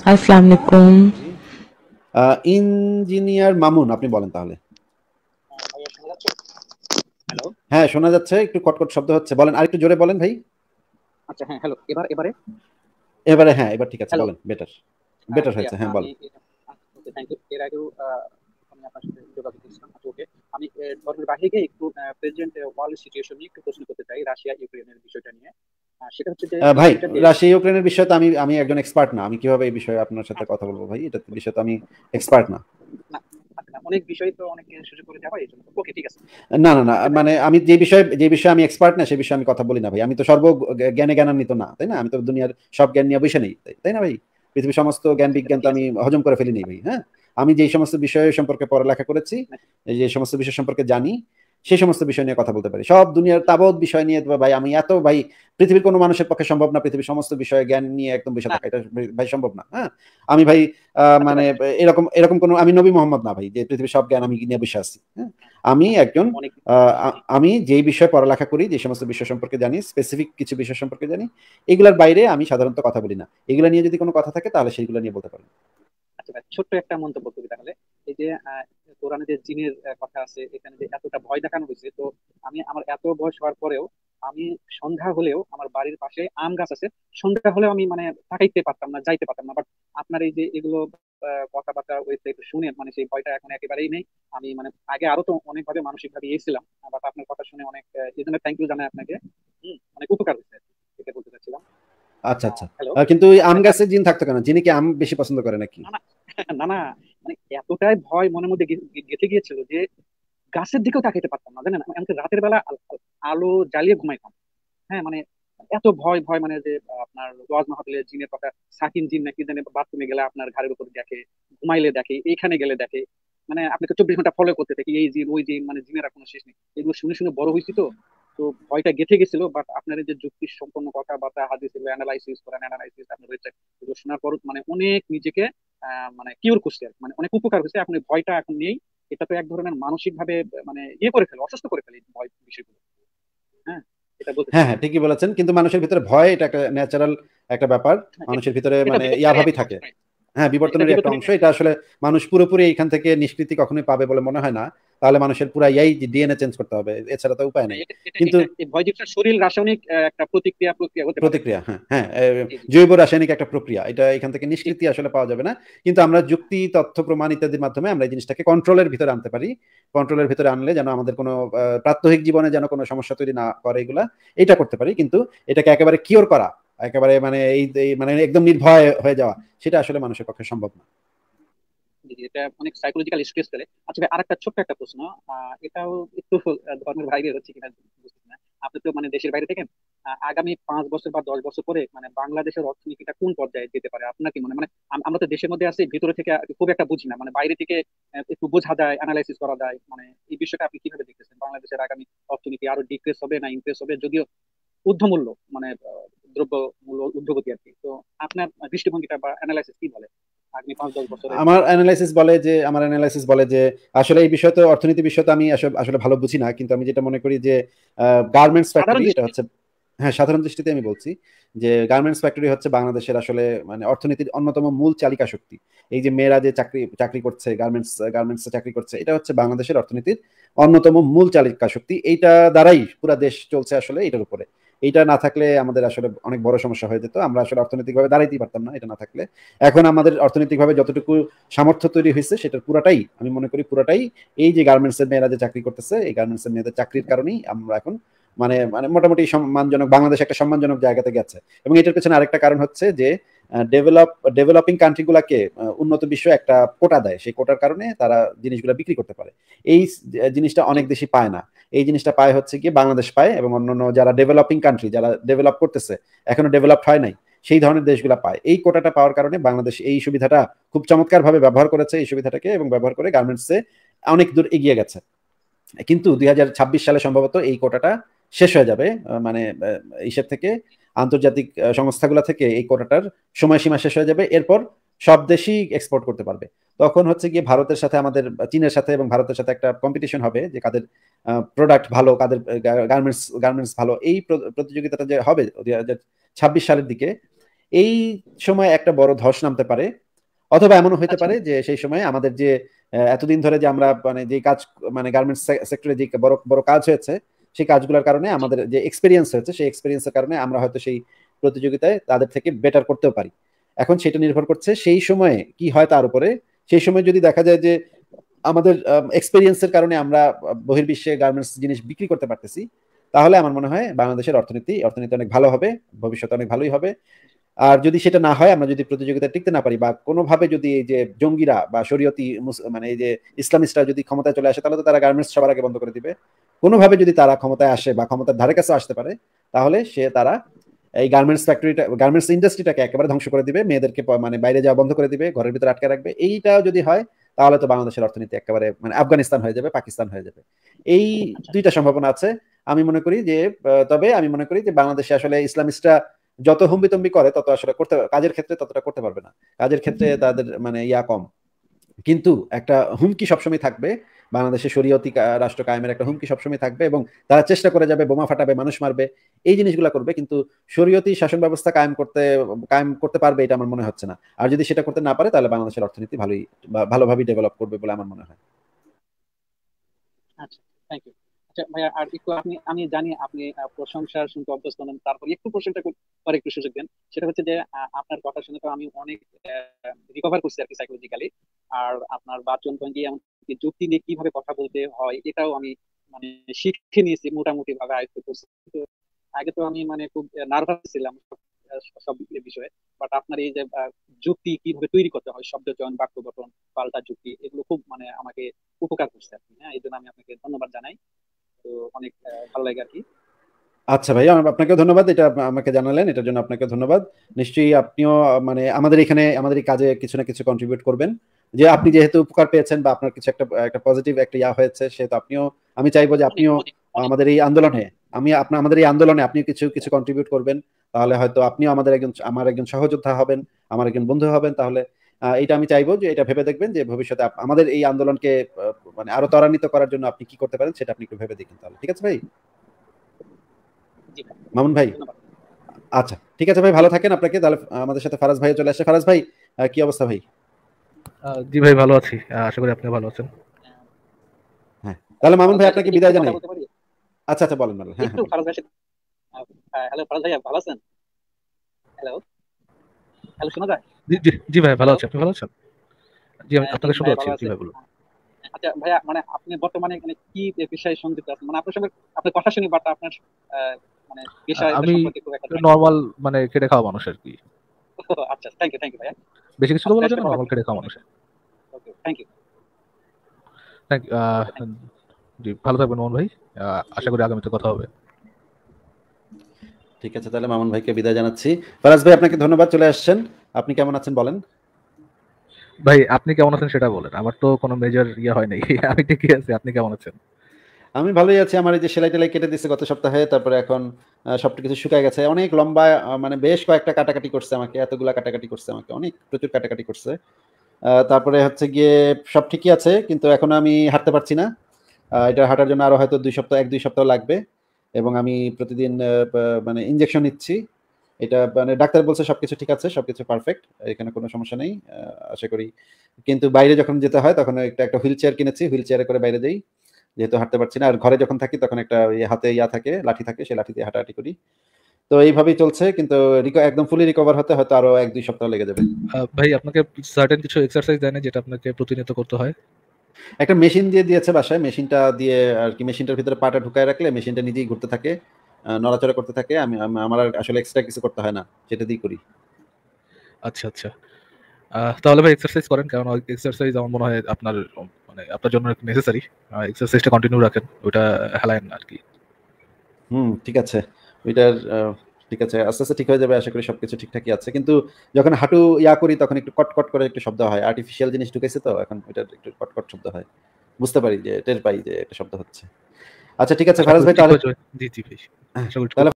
আসসালামু আলাইকুম। জি। ইঞ্জিনিয়ার মামুন, আপনি বলেন তাহলে। ভাইয়া শোনা যাচ্ছে? হ্যালো? হ্যাঁ, শোনা যাচ্ছে, একটু কটকট শব্দ হচ্ছে, বলেন আরেকটু জোরে বলেন ভাই। আচ্ছা, হ্যাঁ, হ্যালো। এবারে? এবারে হ্যাঁ, এবার ঠিক আছে, হ্যালো? বলেন, বেটার বেটার ভাইয়া হয়েছে, হ্যাঁ আমি বলেন। Okay, thank you. এর আগেও আমি আপনার সাথে যোগাযোগ করেছিলাম। আচ্ছা, ওকে। আমি ধর্মের বাহিরে গিয়ে একটু প্রেজেন্ট ওয়ার্ল্ড সিচুয়েশন নিয়ে একটু প্রশ্ন করতে চাই, রাশিয়া ইউক্রেনের বিষয়টা নিয়ে। সেটা হচ্ছে যে এই ভাই, দুইটা দেশ। রাশিয়া ইউক্রেনের বিষয়ে তো আমি আমি একজন এক্সপার্ট না, আমি কিভাবে এই বিষয়ে আপনার সাথে কথা বলবো ভাই, এটা বিষয়ে তো আমি এক্সপার্ট না। না, আচ্ছা, অনেক বিষয় তো অনেক সুযোগ করে দেওয়া হয়, এই জন্য ওকে, ঠিক আছে। না তো না না, আচ্ছা ভাই, মানে আমি যে বিষয়ে আমি এক্সপার্ট না, সে বিষয়ে আমি কথা বলি না ভাই। আমি তো জ্ঞানে জ্ঞানান্বিত না, তাই না? আমি তো দুনিয়ার সব জ্ঞান নিয়ে বসে নেই, তাই না ভাই? পৃথিবীর সমস্ত জ্ঞান আচ্ছা বিজ্ঞান তো ঠিক আমি আছে। হজম করে ফেলি নেই ভাই। হ্যাঁ, আমি যেই সমস্ত বিষয় সম্পর্কে পড়ালেখা করেছি, এই যে সমস্ত বিষয় সম্পর্কে জানি, সেই সমস্ত বিষয় নিয়ে কথা বলতে পারি। সব দুনিয়ার তাবৎ বিষয় নিয়ে তো ভাই আমি এত ভাই, পৃথিবীর কোনো মানুষের পক্ষে সম্ভব না পৃথিবীর সমস্ত বিষয়ে জ্ঞান নিয়ে একদম বসে না, থাকা, এটা ভাই সম্ভব না। হ্যাঁ, আমি ভাই আচ্ছা মানে ভাই, এরকম এরকম কোনো, আমি নবী মোহাম্মদ না ভাই যে পৃথিবীর সব জ্ঞান আমি নিয়ে বসে আছি। হ্যাঁ, আমি আচ্ছা, একজন অনেক। আমি যেই বিষয়ে পড়ালেখা করি, যে সমস্ত বিষয় সম্পর্কে জানি, স্পেসিফিক কিছু বিষয় সম্পর্কে জানি, এগুলোর বাইরে আমি সাধারণত কথা বলি না। এগুলো নিয়ে যদি কোনো কথা থাকে তাহলে সেইগুলো নিয়ে বলতে পারেন। আচ্ছা ভাই, ছোট্ট একটা মন্তব্য করি তাহলে। এই যে কোরআনে যে জিনের কথা আছে, এখানে যে এতটা ভয় দেখানো হয়েছে, তো আমি আমার এত বয়স হওয়ার পরেও আমি সন্ধ্যা হলেও আমার বাড়ির পাশে আম গাছ আছে, সন্ধ্যা হলেও আমি মানে তাকাইতে পারতাম না, যাইতে পারতাম না। বাট আপনার এই যে এগুলো কথাবার্তা ওয়েবসাইট শুনে মানে সেই ভয়টা এখন একেবারেই নেই। আমি মানে আগে আরো তো অনেকভাবে মানসিক ভাবে ইয়েছিলাম, বাট আপনার কথা শুনে অনেক এই জন্য থ্যাংক ইউ জানাই আপনাকে। অনেক উপকার হয়েছে, এটা বলতে চাচ্ছিলাম। আচ্ছা আচ্ছা। হ্যালো। কিন্তু ওই আম আচ্ছা, গাছে জিন থাকতো কেন? জিনে কি আম বেশি পছন্দ করে নাকি? না না, না না, মানে এতটাই ভয় মনের মধ্যে গেঁথে গিয়েছিল যে গাছের দিকেও তাকাইতে পারতাম না, জানেন। এমনকি রাতের বেলা আলো জ্বালিয়ে ঘুমাইতাম। হ্যাঁ, মানে এত ভয় ভয়, মানে যে আপনার ওয়াজ মাহফিলে জিনের কথা, সাকিন জিন নাকি জানে বাথরুমে গেলে আপনার ঘাড়ের উপর দেখে, ঘুমাইলে দেখে, এইখানে গেলে দেখে। মানে আপনাকে 24 ঘন্টা ফলো করতে থাকি, এই জিন ওই জিন, মানে জিনের আর কোনো শেষ নেই। এগুলো শুনে শুনে বড় হয়েছি তো, তো ভয়টা গেঁথে গেছিল। বাট আপনার এই যে যুক্তি সম্পন্ন কথাবার্তা, হাদিস এগুলো অ্যানালাইসিস করেন, অ্যানালাইসিস আপনার হয়েছে, এগুলো শোনার পর মানে অনেক নিজেকে মানে কিওর করছে আর কি। মানে অনেক উপকার হয়েছে, এখন এই ভয়টা এখন নেই। এটা তো এক ধরনের মানসিক ভাবে মানে ইয়ে করে ফেলে, অসুস্থ করে ফেলে এই ভয় বিষয়গুলো। হ্যাঁ, এটা বলতে হ্যাঁ হ্যাঁ, চাচ্ছিলাম। ঠিকই বলেছেন, কিন্তু মানুষের ভিতরে ভয়, এটা একটা ন্যাচারাল একটা ব্যাপার। হ্যাঁ, মানুষের ভিতরে এটা মানে বিবর্তনের ইয়াভাবেই একটা অংশ, থাকে। right? হ্যাঁ, হ্যাঁ, এটা বিবর্তনের একটা বিবর্তনের অংশ একটা এটা। অংশ। আসলে মানুষ পুরোপুরি এখান থেকে নিষ্কৃতি কখনোই পাবে বলে মনে হয় না। তাহলে মানুষের পুরা ইয়াই ডিএনএ চেঞ্জ করতে হবে, এছাড়া তো উপায় হ্যাঁ, নেই। এটা এটা কিন্তু এটা এই ভয় জিনিসটা শরীর রাসায়নিক একটা প্রতিক্রিয়া হতে পারে। প্রতিক্রিয়া, হ্যাঁ হ্যাঁ, জি জি জৈব রাসায়নিক একটা প্রক্রিয়া, এটা এখান থেকে জি। নিষ্কৃতি আসলে পাওয়া যাবে না। কিন্তু আমরা যুক্তি, তথ্য, প্রমাণ ইত্যাদির মাধ্যমে আমরা এই জিনিসটাকে কন্ট্রোলের ভিতরে আনতে পারি। কন্ট্রোলের ভিতরে আনলে যেন আমাদের কোনো প্রাত্যহিক জীবনে যেন কোনো সমস্যা তৈরি না করে, এগুলা এটা করতে পারি। কিন্তু এটাকে একেবারে কিওর করা, একেবারে মানে মানে একদম নির্ভয় হয়ে যাওয়া, সেটা আসলে মানুষের পক্ষে সম্ভব না। জি, জি, এটা অনেক সাইকোলজিক্যাল স্ট্রেস ফেলে। আচ্ছা ভাই, আরেকটা ছোট্ট একটা প্রশ্ন। এটাও একটু ধর্মের বাইরে হচ্ছে কিনা বুঝতেছি না। আপনি তো মানে দেশের বাইরে থেকে, আগামী 5 বছর বা 10 বছর পরে মানে বাংলাদেশের অর্থনীতিটা কোন পর্যায়ে যেতে পারে আপনার কি মনে হয়? মানে আমরা তো দেশের মধ্যে আছি, ভিতরে থেকে খুব একটা বুঝি না, মানে বাইরে থেকে একটু বোঝা যায়, অ্যানালাইসিস করা যায়। মানে এই বিষয়টা আপনি কিভাবে দেখতেছেন? বাংলাদেশের আগামী অর্থনীতি আরো ডিক্রেস হবে না ইনক্রেস হবে? যদিও ঊর্ধ্বমূল্য মানে দ্রব্য মূল্য ঊর্ধ্বগতি আর কি, তো আপনার দৃষ্টিভঙ্গিটা বা অ্যানালাইসিস কি বলে আগামী 5-10 বছরে? আমার অ্যানালাইসিস বলে যে আসলে এই বিষয়ে তো, অর্থনীতি বিষয় তো আমি আসলে আসলে ভালো বুঝি না, কিন্তু আমি যেটা মনে করি যে গার্মেন্টস সাধারণ ফ্যাক্টরি এটা দৃষ্টিতে। হচ্ছে, হ্যাঁ সাধারণ দৃষ্টিতে আমি বলছি যে গার্মেন্টস ফ্যাক্টরি হচ্ছে বাংলাদেশের আসলে মানে অর্থনীতির অন্যতম মূল চালিকা শক্তি। এই যে মেয়েরা যে চাকরি চাকরি করছে, গার্মেন্টসে চাকরি করছে, এটা হচ্ছে বাংলাদেশের অর্থনীতির অন্যতম মূল চালিকা শক্তি। এইটা দ্বারাই পুরা দেশ চলছে আসলে, এটার উপরে। এইটা না থাকলে আমাদের আসলে অনেক বড় সমস্যা হয়ে যেত, আমরা আসলে অর্থনৈতিকভাবে দাঁড়াইতেই পারতাম না এটা না থাকলে। এখন আমাদের অর্থনৈতিকভাবে যতটুকু সামর্থ্য তৈরি হয়েছে, সেটার পুরাটাই আমি মনে করি, পুরাটাই এই যে গার্মেন্টসের মেয়েরা যে চাকরি করতেছে, এই গার্মেন্টসের মেয়েদের চাকরির কারণেই আমরা এখন মানে মানে মোটামুটি সম্মানজনক, বাংলাদেশ একটা সম্মানজনক জায়গাতে গেছে। এবং এটার পেছনে আরেকটা কারণ হচ্ছে যে ডেভেলপিং কান্ট্রিগুলোকে উন্নত বিশ্ব একটা কোটা দেয়, সেই কোটার কারণে তারা জিনিসগুলো বিক্রি করতে পারে। এই জিনিসটা জি অনেক দেশই পায় না। এই জিনিসটা পায় হচ্ছে কি বাংলাদেশ পায়, এবং অন্যান্য যারা ডেভেলপিং কান্ট্রি, যারা ডেভেলপ করতেছে, এখনো ডেভেলপড হয় নাই, সেই ধরনের দেশগুলো পায়। এই কোটাটা পাওয়ার কারণে বাংলাদেশ এই সুবিধাটা খুব চমৎকার ভাবে ব্যবহার করেছে, এই সুবিধাটাকে, এবং ব্যবহার করে গার্মেন্টসে অনেক দূর এগিয়ে গেছে। কিন্তু 2026 সালে সম্ভবত এই কোটাটা শেষ হয়ে যাবে। মানে হিসেব থেকে, আন্তর্জাতিক সংস্থাগুলো থেকে এই কোটাটার সময়সীমা শেষ হয়ে যাবে। এরপর সব দেশই এক্সপোর্ট করতে পারবে। তখন হচ্ছে গিয়ে ভারতের সাথে আমাদের, চীনের সাথে এবং ভারতের সাথে একটা কম্পিটিশন হবে যে কাদের প্রোডাক্ট ভালো, কাদের গার্মেন্টস ভালো। এই প্রতিযোগিতাটা যে হবে 2026 সালের দিকে, এই সময় একটা বড় ধস নামতে পারে। অথবা এমনও হইতে আচ্ছা। পারে যে সেই সময় আমাদের যে এতদিন ধরে যে আমরা মানে যে কাজ, মানে গার্মেন্টস সেক্টরে যে বড় বড় কাজ হয়েছে, সেই কাজগুলোর কারণে জি। আমাদের যে এক্সপিরিয়েন্স হয়েছে, সেই এক্সপিরিয়েন্সের কারণে আমরা হয়তো সেই প্রতিযোগিতায় তাদের থেকে বেটার করতেও পারি। এখন সেটা নির্ভর করছে সেই সময়ে কি হয় তার উপরে। সেই সময় যদি দেখা যায় যে আমাদের এক্সপিরিয়েন্সের কারণে আমরা বহির্বিশ্বে গার্মেন্টস জিনিস বিক্রি করতে পারতেছি, তাহলে আমার মনে হয় বাংলাদেশের অর্থনীতি অর্থনীতি অনেক ভালো হবে, ভবিষ্যতে অনেক ভালোই হবে। আর যদি সেটা না হয়, আমরা যদি প্রতিযোগিতা টিকতে না পারি, বা কোনোভাবে যদি এই যে জঙ্গিরা বা শরীয়তি মানে এই যে ইসলামিস্টরা যদি ক্ষমতায় চলে আসে, তাহলে তো তারা গার্মেন্টস সবার আগে বন্ধ করে দিবে। কোনোভাবে যদি তারা ক্ষমতায় আসে বা ক্ষমতার ধারে কাছে আসতে পারে, তাহলে তারা এই গার্মেন্টস ফ্যাক্টরিটা, গার্মেন্টস ইন্ডাস্ট্রিটাকে একেবারে ধ্বংস করে দিবে, মেয়েদেরকে মানে বাইরে যাওয়া বন্ধ করে দিবে, ঘরের ভিতরে আটকে রাখবে। এইটাও যদি হয়, তাহলে তো বাংলাদেশের অর্থনীতি একেবারে মানে আফগানিস্তান হয়ে যাবে, পাকিস্তান হয়ে যাবে। এই আচ্ছা। দুইটা সম্ভাবনা আছে। আমি মনে করি যে তবে আমি মনে করি যে বাংলাদেশে আসলে ইসলামিস্টরা যত হুম্বিতম্বি করে, তত আসলে করতে, কাজের ক্ষেত্রে ততটা করতে পারবে না। কাজের ক্ষেত্রে তাদের মানে ইয়া কম। কিন্তু একটা হুমকি সবসময় থাকবে, বাংলাদেশে শরীয়তি রাষ্ট্র কায়েমের একটা হুমকি সবসময় থাকবে, এবং তারা চেষ্টা করে যাবে, বোমা ফাটাবে, মানুষ মারবে, এই জিনিসগুলো করবে। কিন্তু শরীয়তি শাসন ব্যবস্থা কায়েম করতে পারবে এটা আমার মনে হচ্ছে না। আর যদি সেটা করতে না পারে, তাহলে বাংলাদেশের অর্থনীতি ভালোই বা ভালোভাবেই ডেভেলপ করবে বলে আমার মনে হয়। আচ্ছা, থ্যাংক ইউ। আচ্ছা ভাইয়া, আর একটু আপনি, আমি জানি আপনি প্রশংসা শুনতে অভ্যস্ত নন, তারপর একটু প্রশংসা করে একটু সুযোগ দেন। সেটা হচ্ছে যে আপনার কথা শুনে তো আমি অনেক রিকভার করছি আর কি সাইকোলজিক্যালি। আর আপনার বাচন ভঙ্গি এমনকি যুক্তি নিয়ে কিভাবে কথা বলতে হয় এটাও আমি মানে শিখে নিয়েছি, মোটামুটি ভাবে আয়ত্ত করছি। তো আগে তো আমি মানে খুব নার্ভাস ছিলাম সব বিষয়ে। বাট আপনার এই যে যুক্তি কিভাবে তৈরি করতে হয়, শব্দ চয়ন, বাক্য গঠন, পাল্টা যুক্তি, এগুলো খুব মানে আমাকে উপকার করছে আর কি। হ্যাঁ, এই জন্য আমি আপনাকে ধন্যবাদ জানাই। তো অনেক ভালো লাগে আর কি। আচ্ছা ভাইয়া, আপনাকে ধন্যবাদ, এটা আমাকে জানালেন, এটার জন্য আপনাকে ধন্যবাদ। নিশ্চয়ই আপনিও মানে আমাদের এখানে আমাদের এই কাজে কিছু না কিছু কন্ট্রিবিউট করবেন। যে আপনি যেহেতু উপকার পেয়েছেন বা আপনার কিছু একটা একটা পজিটিভ একটা ইয়া হয়েছে, সেহেতু আপনিও, আমি চাইবো যে অনেক আপনিও অনেক অনেক। আমাদের এই আন্দোলনে, আমাদের এই আন্দোলনে আপনি কিছু কিছু কন্ট্রিবিউট করবেন। তাহলে হয়তো আপনিও আমার একজন সহযোদ্ধা হবেন, আমার একজন বন্ধু হবেন। তাহলে এটা আমি চাইবো যে এটা ভেবে দেখবেন যে ভবিষ্যতে আমাদের এই আন্দোলনকে মানে আরো ত্বরান্বিত করার জন্য আপনি কি করতে পারেন, সেটা আপনি একটু ভেবে দেখুন তাহলে। ঠিক আছে ভাই? জি ভাই, মামুন ভাই? ধন্যবাদ। আচ্ছা, ঠিক আছে ভাই, জি। ভালো থাকেন। আপনাকে তাহলে আমাদের সাথে ফারাজ ভাই চলে আসে। ফারাজ ভাই, কি অবস্থা ভাই? জি ভাই, ভালো আছি। আশা করি আপনিও ভালো আছেন। হ্যাঁ, তাহলে মামুন ফারাজ ভাই ভাইয়ের সাথে আপনাকে কি একটু বিদায় কথা জানাই। বলতে পারি? আচ্ছা আচ্ছা, বলেন বলেন, হ্যাঁ হ্যাঁ একটু বলেন। ফারাজ ভাইয়ের সাথে। হ্যালো ফারাজ ভাইয়া, ভালো আছেন? হ্যালো, হ্যালো, শোনা যায়? জি জি জি ভাই, ভালো হ্যালো। আছি। আপনি ভালো আছেন? জি, আমি জি আপনাকে শুনতে ভাইয়া, পাচ্ছি। ভালো জি আছে। ভাই, বলুন। আচ্ছা ভাইয়া, মানে আপনি বর্তমানে মানে কি বিষয়ে সংযুক্ত আছেন? মানে আপনার সঙ্গে আপনার কথা শুনি, বাট আপনার আহ, মানে বিষয়টা আমি সম্পর্কে খুব একটা জানি না। নর্মাল, মানে খেটে খাওয়া মানুষ আর কি। আচ্ছা, থ্যাংক ইউ, থ্যাংক ইউ ভাইয়া। বেশি কিছু তো আস্তে বলা যায় আস্তে না, বলা নর্মাল খেটে খাওয়া মানুষ। Okay, thank you. Thank okay, thank জি, ভালো থাকবেন মোহন ভাই। আশা করি আগামীতে কথা হবে। ঠিক আছে, তাহলে মামুন ভাইকে বিদায় জানাচ্ছি। ফারাজ ভাই, আপনাকে ধন্যবাদ, চলে আসছেন। আপনি কেমন আছেন বলেন? ভাই, আপনি কেমন আছেন সেটা বলেন। আমার তো কোনো মেজর ইয়ে হয় নাই। আমি ঠিকই আছি। আপনি কেমন আছেন? আমি ভালোই আছি। আমার এই যে সেলাই টেলাই কেটে দিচ্ছে গত সপ্তাহে, তারপরে এখন সব কিছু শুকায় গেছে। অনেক লম্বা, মানে বেশ কয়েকটা কাটাকাটি করছে আমাকে, এতগুলা কাটাকাটি করছে আমাকে, অনেক প্রচুর কাটাকাটি করছে। তারপরে হচ্ছে গিয়ে সব ঠিকই আছে, কিন্তু এখন আমি হাঁটতে পারছি না। এটা হাঁটার জন্য আরো হয়তো 1-2 সপ্তাহ লাগবে। এবং আমি প্রতিদিন মানে ইনজেকশন নিচ্ছি। এটা মানে ডাক্তার বলছে সবকিছু ঠিক আছে, সবকিছু পারফেক্ট, এখানে কোনো সমস্যা নেই, আশা করি। কিন্তু বাইরে যখন যেতে হয়, তখন একটা হুইল চেয়ার কিনেছি, হুইল চেয়ারে করে বাইরে যাই, যেহেতু হাঁটতে পারছি না। আর ঘরে যখন থাকি, তখন একটা হাতে থাকে, লাঠি থাকে, সেই লাঠি দিয়ে হাঁটাহাঁটি করি। তো এইভাবেই চলছে, কিন্তু একদম ফুলি রিকভার হতে হয়তো আরো 1-2 সপ্তাহ লেগে যাবে। ভাই, আপনাকে সার্টেন কিছু এক্সারসাইজ দেয় না যেটা আপনাকে প্রতিনিয়ত করতে হয়? একটা মেশিন দিয়ে দিয়েছে বাসায়, মেশিনটা দিয়ে আর কি, মেশিনটার ভিতরে পাটা ঢুকায় রাখলে মেশিনটা নিজেই ঘুরতে থাকে, নড়াচড়া করতে থাকে। আমার আর আসলে এক্সট্রা কিছু করতে হয় না, সেটা দিয়ে করি। আচ্ছা আচ্ছা। তাহলে ভাই এক্সারসাইজ করেন, কারণ এক্সারসাইজ আমার মনে হয় আপনার মানে আপনার জন্য নেসেসারি। এক্সারসাইজটা কন্টিনিউ রাখেন, ওটা হেলায়েন আর কি। ঠিক আছে। ওইটার ঠিক আছে, আস্তে আস্তে ঠিক হয়ে যাবে, আশা করি সবকিছু ঠিকঠাকই আছে। কিন্তু যখন হাঁটু করি, তখন একটু কটকট করে একটু শব্দ হয়, আর্টিফিশিয়াল জিনিস ঢুকেছে তো এখন, ওইটার একটু কটকট শব্দ হয়। বুঝতে পারি, যে টের পাই যে একটা শব্দ হচ্ছে। আচ্ছা ঠিক আছে আশা ফারাজ করি ভাই, ঠিক তাহলে হয়ে যাবে। জি জি ভাই, আশা করি তাহলে